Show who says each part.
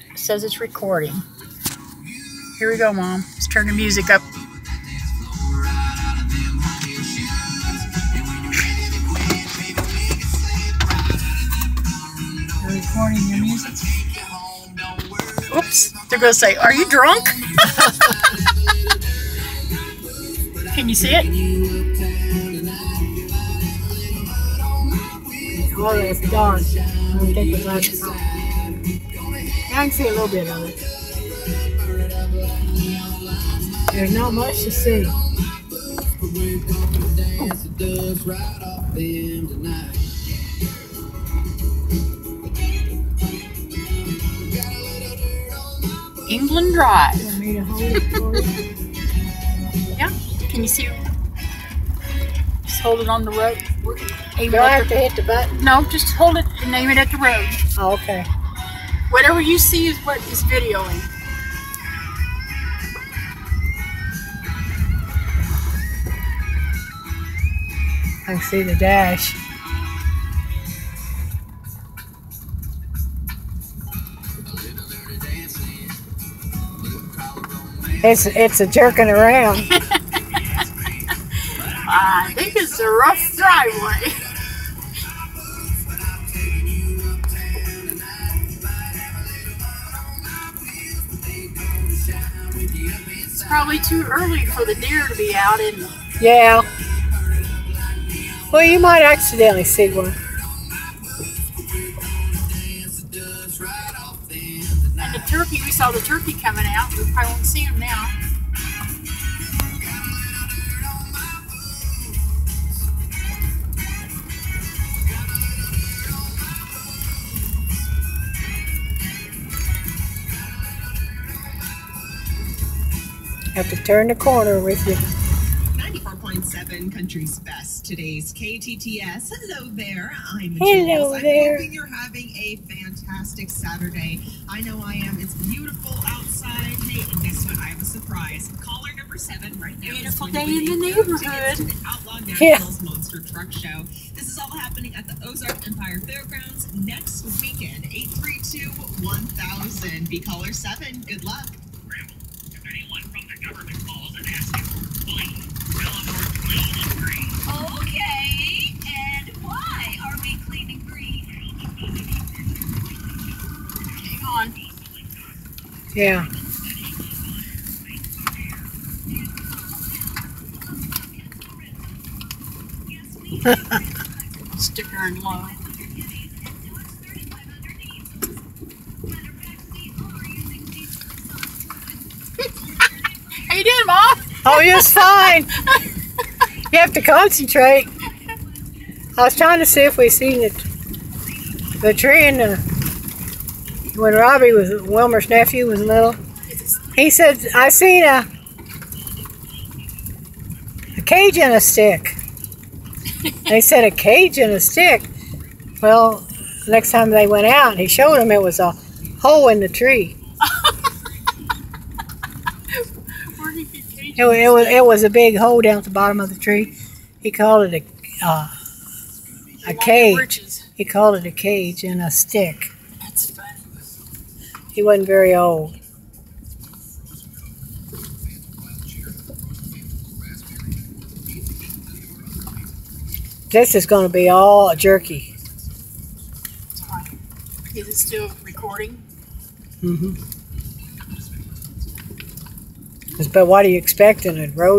Speaker 1: It says it's recording. Here we go, Mom. Let's turn the music up. You're recording your music? Oops. They're going to say, "Are you drunk?" Can you see it?
Speaker 2: Oh, it's dark. I don't think it's like that. I can see a little bit of it. There's not much to see.
Speaker 1: England Drive.
Speaker 2: Want me to hold it for you?
Speaker 1: Yeah. Can you see it? Just hold it on the road.
Speaker 2: Do I have to hit the button?
Speaker 1: No, just hold it and aim it at the road.
Speaker 2: Oh, okay.
Speaker 1: Whatever you see is what is videoing.
Speaker 2: I can see the dash. It's a jerking around.
Speaker 1: I think it's a rough driveway. It's probably too early for the deer to be out, isn't it?
Speaker 2: Yeah. Well, you might accidentally see one.
Speaker 1: And the turkey, we saw the turkey coming out. We probably won't see him now.
Speaker 2: Have to turn the corner with you.
Speaker 3: 94.7 Country's Best. Today's KTTS. Hello there. I'm
Speaker 2: Hello
Speaker 3: Jules.
Speaker 2: there.
Speaker 3: I'm hoping you're having a fantastic Saturday. I know I am. It's beautiful outside. Hey, and guess what? I have a surprise. Caller number 7 right now.
Speaker 1: Beautiful
Speaker 3: is going
Speaker 1: day
Speaker 3: to
Speaker 1: in the
Speaker 3: win tickets
Speaker 1: neighborhood.
Speaker 3: to the Outlaw Nationals Monster Truck Show. This is all happening at the Ozark Empire Fairgrounds next weekend. 832-1000. Be caller 7. Good luck.
Speaker 4: If anyone from the government calls and asks you, please tell them we're clean and green.
Speaker 5: Okay, and why are we clean and green?
Speaker 1: Hang on.
Speaker 2: Yeah.
Speaker 1: Sticker and low. How you doing, Mom?
Speaker 2: Oh, it's fine. You have to concentrate. I was trying to see if we seen the tree in the when Robbie was Wilmer's nephew was little. He said, "I seen a cage and a stick." They said, "A cage and a stick." Well, next time they went out, he showed him it was a hole in the tree. It was a big hole down at the bottom of the tree. He called it a cage. He called it a cage and a stick.
Speaker 1: That's funny.
Speaker 2: He wasn't very old. This is going to be all jerky.
Speaker 1: Is it still recording?
Speaker 2: Mm-hmm. But what are you expecting? A road?